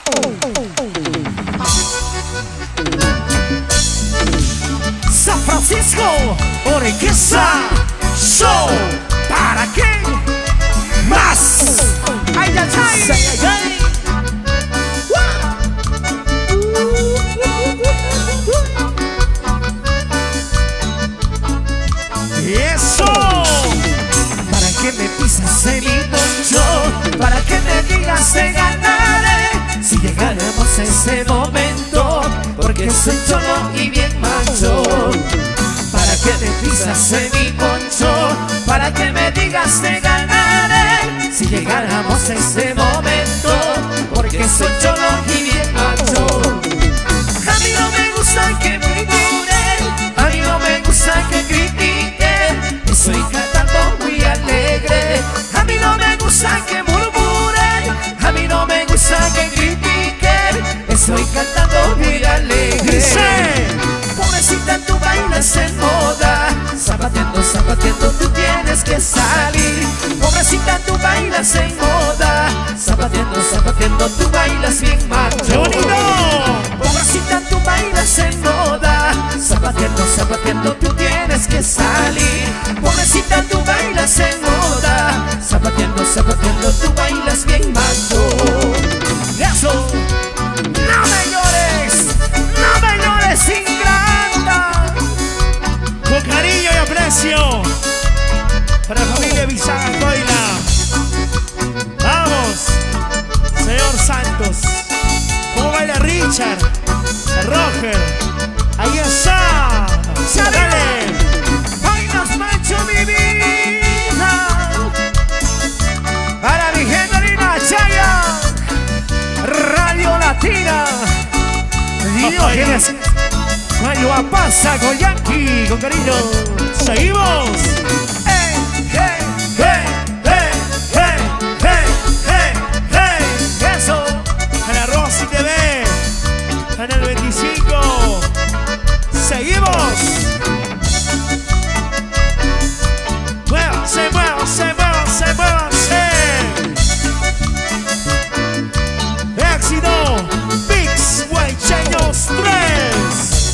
San Francisco, Orquesta Show. ¿Para qué más? ¡Ay, ay, ay! ¡Ay, ay, ay! ¡Eso! ¿Para qué me pisas en mi poncho? ¿Para qué me digas te ganaré? Si llegáramos a ese momento, porque soy cholo y bien macho. ¿Para qué me pisas en mi poncho? ¿Para qué me digas te ganaré? Si llegáramos a ese momento, porque soy cholo y bien macho. A mí no me gusta que murmuren, a mí no me gusta que critiquen. Estoy cantando muy alegre. A mí no me gusta que murmuren, a mí no me gusta que critiquen. Estoy cantando muy alegre. Pobrecita, tú bailas en moda, zapateando, zapateando, tú tienes que salir. Pobrecita, tú bailas en moda, zapateando, zapateando, tú bailas bien macho. ¡Qué bonito! Pobrecita, tú bailas en moda, zapateando, zapateando, tú tienes que salir. Pobrecita, tú bailas en moda, zapateando, zapateando, tú bailas bien macho. Eso. No me llores, ingrata. Con cariño y aprecio para la familia Bisaga Coila. Vamos, señor Santos. ¿Cómo baila Richard? Roger. Ahí está. Dale. Bailas macho mi vida. Para mi gente linda Chaya, Radio Latina. Diógenes, Mayo pasa con Yankee, con cariño. Seguimos. Hey, hey, hey, hey, hey, hey, hey, hey. Eso. Para Rosy TV. Canal 25. Seguimos. Muévanse, muévanse, muévanse, muévanse. Éxito. Bix Guaycheños 3.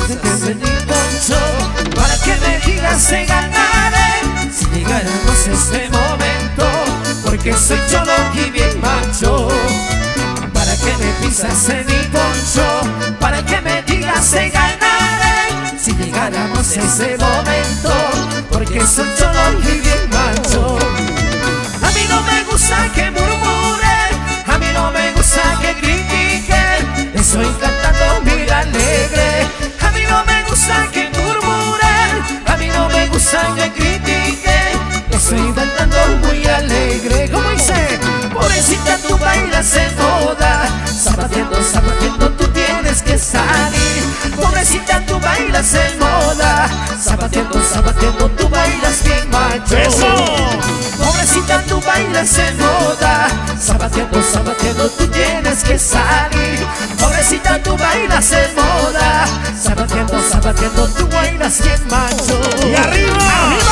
Para que me digas te ganaré si llegáramos a este momento, porque soy cholo y bien macho. Para que me pisas en mi poncho, para que me digas te ganaré si llegáramos a ese momento, porque soy cholo y bien macho. A mí no me gusta que murmuren, a mí no me gusta que critiquen. Estoy cantando muy alegre. A mí no me gusta que murmuren, a mí no me gusta que critiquen. Estoy cantando muy alegre. ¿Cómo dice? Pobrecita, tú bailas en moda, zapateando, zapateando, tú tienes que salir. Pobrecita, tú bailas en moda, zapateando, zapateando, tú bailas bien macho. ¡Eso! Pobrecita, tú bailas en moda, zapateando, zapateando, tú tienes que salir. Pobrecita, tú bailas en moda, zapateando, zapateando, tú bailas bien macho. ¡Y arriba! ¡Arriba!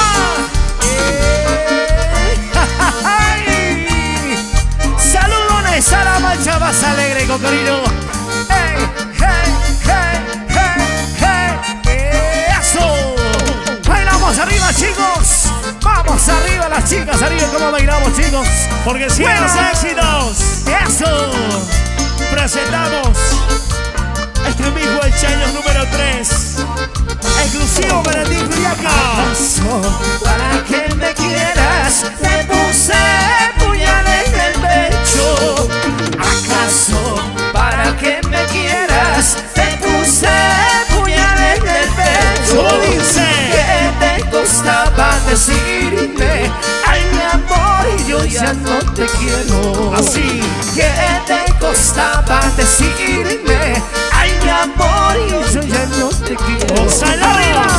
Saludones a la mancha más alegre con cariño. ¡Hey, hey, hey, hey, hey! ¡Eso! ¡Bailamos arriba, chicos! ¡Vamos arriba las chicas! ¡Arriba! ¿Cómo bailamos, chicos? Porque si los éxitos. ¡Eso! Presentamos este mismo Guaycheños número 3. Exclusivo para ti, Juliaca. ¿Acaso para que me quieras te puse puñal en el pecho? ¿Acaso para que me quieras te puse puñal en el pecho? ¿Cómo dice? ¿Qué te costaba decirme? Ay, mi amor, yo ya no te quiero. Así. ¿Qué te costaba decirme? Ay, mi amor, yo ya no te quiero. ¡Gózalo! ¡Arriba!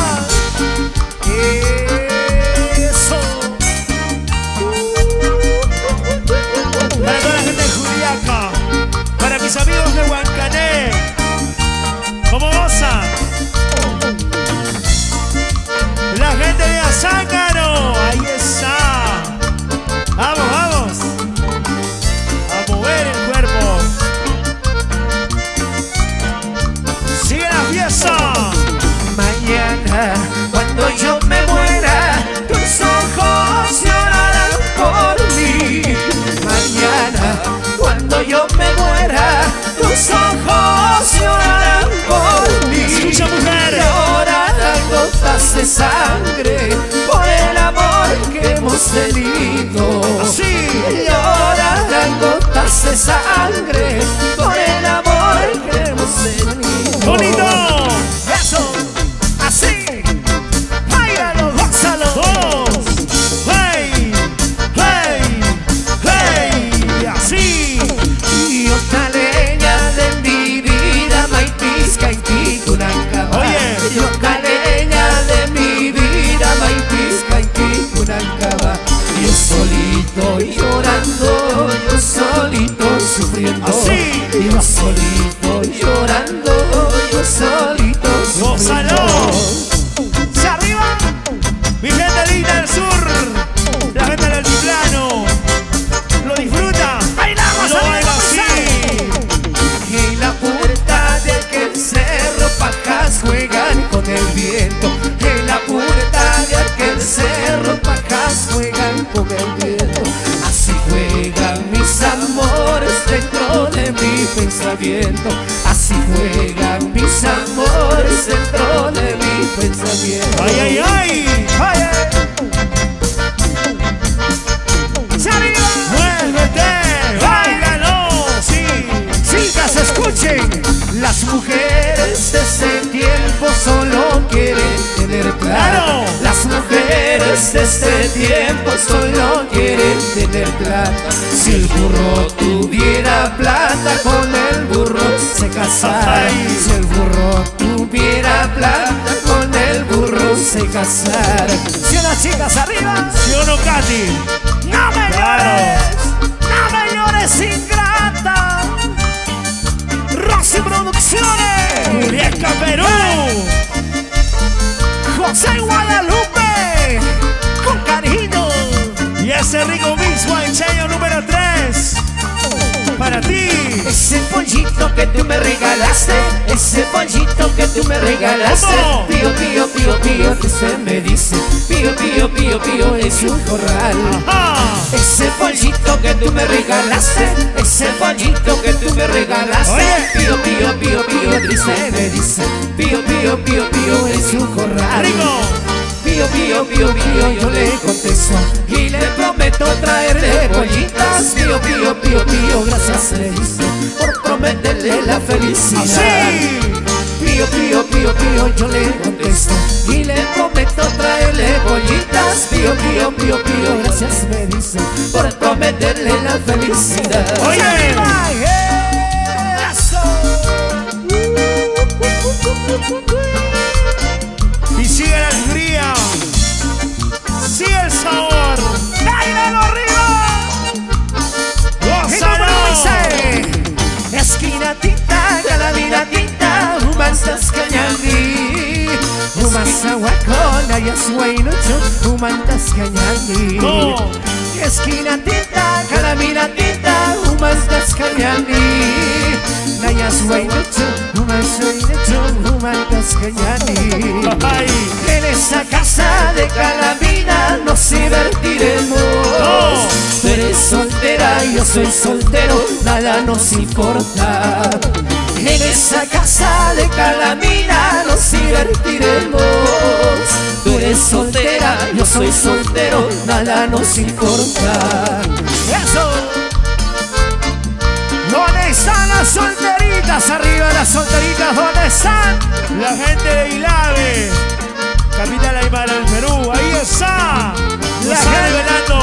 Eso. Para toda la gente de Juliaca. Para mis amigos de Huancané. ¿Cómo goza? La gente de Azángaro. Ahí está. Vamos, vamos. A mover el cuerpo. celito. Así. Llorarán gotas de sangre por el amor que hemos tenido. ¡Bonito! Eso, así. Báilalo, gózalo. Todos. ¡Hey! ¡Hey! ¡Hey! Así. Y otra leña de mi vida, maipisca y ticunancaba. Oye. Y otra leña de mi vida, maipisca y ticunancaba. Yo solito llorando, yo solito sufriendo. Así. Yo solito llorando, yo solito sufriendo. ¡Gózalo! ¡Se arriba! Mi gente linda del sur, la gente del altiplano, lo disfruta. ¡Bailamos, Lo baila amigos! así. En la puerta de aquel cerro pajas juegan con el viento. En la puerta de aquel cerro pajas juegan con el viento. Así juegan mis amores dentro de mi pensamiento. Así juegan mis amores dentro de mi pensamiento. ¡Ay, ay, ay! ¡Ay, ay! ¡Muévete! ¡Báilalo! ¡Sí! Chicas, escuchen. Las mujeres de ese tiempo solo quieren tener plata. ¡Claro! Las mujeres de ese tiempo solo quieren tener plata. Si el burro tuviera plata, con el burro se casara. Ay. Si el burro tuviera plata, con el burro se casara. Si las chicas arriba, ¿Sí o no, Katy? no me Claro. llores, no me llores, ingrata. Rosy Producciones, Juliaca, Perú. José Guadalupe, con cariño. Y ese rico mix guancheño número 3. Para ti. Ese pollito que tú me regalaste, ese pollito que tú me regalaste. ¿Cómo? Pío, pío, pío, pío, que se me dice. Pío, pío, pío, pío, es un corral. Ajá. Ese pollito que tú me regalaste, ese pollito que tú me regalaste. Oye. Pío, pío, pío, pío, triste me dice. Pío, pío, pío, pío, es un corral. Rico. Pío, pío, pío, pío, yo le contesto y le prometo traerle pollitas. Pío, pío, pío, pío, gracias le dice por prometerle la felicidad. Así. Pío, pío, pío, pío, yo le contesto y le prometo traerle pollitas. Pío, pío, pío, pío, gracias me dice por prometerle la felicidad. Oye. Eso. Y sigue la alegría. Sigue el sabor. ¡Báilalo arriba! ¡Gózalo! Esquina tinta, galadina tinta, umantas cañandi, umasa wakona yaswainucho, umantas cañandi. No. Esquina tinta, galadina tinta, umantas cañandi, nayaswainucho, umantas cañandi. Ay. En esa casa de Calamina nos divertiremos. No. Tú eres soltera, yo soy soltero, nada nos importa. En esa casa de Calamina nos divertiremos. Tú eres soltera, yo soy soltero, nada nos importa. ¡Eso! ¿Dónde están las solteritas? Arriba las solteritas, ¿dónde están? La gente de Ilave, capital Aymara del Perú. Ahí está. La Está gente. revelando.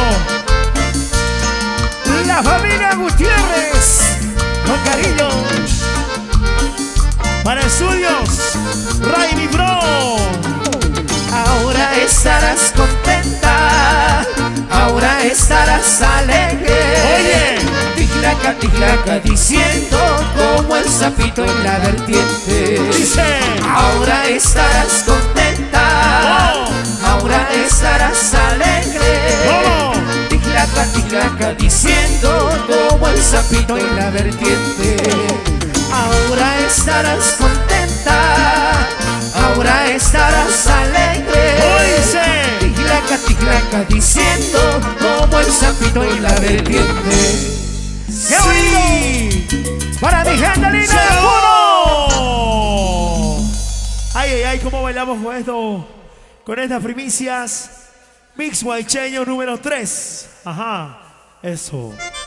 La familia Gutiérrez, con cariño. Para estudios, Raimi Bro. Ahora estarás contenta, ahora estarás alegre. Oye. Ticlaca, diciendo como el sapito en la vertiente. Dice. Ahora estarás contenta, Oh. ahora estarás alegre. ¿Cómo? Ticlaca, diciendo como el sapito en la vertiente. Ahora estarás contenta, ahora estarás alegre. Oíse. Ticlaca, diciendo como el sapito en la vertiente. ¡Qué Sí. bonito! Para mi gente linda ¡Se de Puno. acabó! Ay, ay, ay, cómo bailamos con esto, con estas primicias. Mix Guaycheño número 3. Ajá, eso.